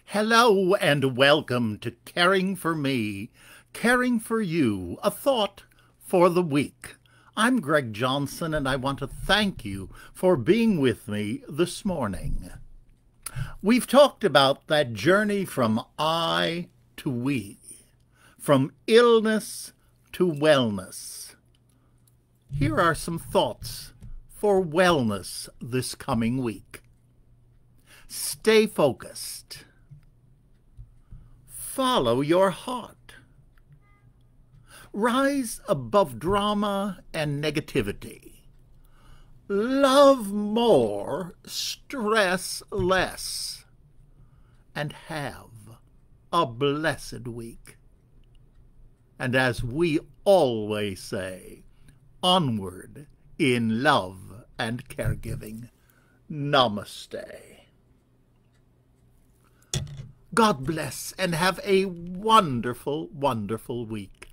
Hello and welcome to Caring for Me, Caring for You, a thought for the week. I'm Greg Johnson, and I want to thank you for being with me this morning. We've talked about that journey from I to we, from illness to wellness. Here are some thoughts for wellness this coming week. Stay focused. Follow your heart. Rise above drama and negativity. Love more, stress less, and have a blessed week. And as we always say, onward in love and caregiving. Namaste. God bless and have a wonderful, wonderful week.